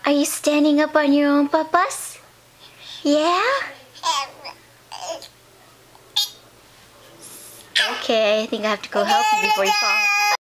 Are you standing up on your own, Papas? Yeah? Okay, I think I have to go help you before you fall.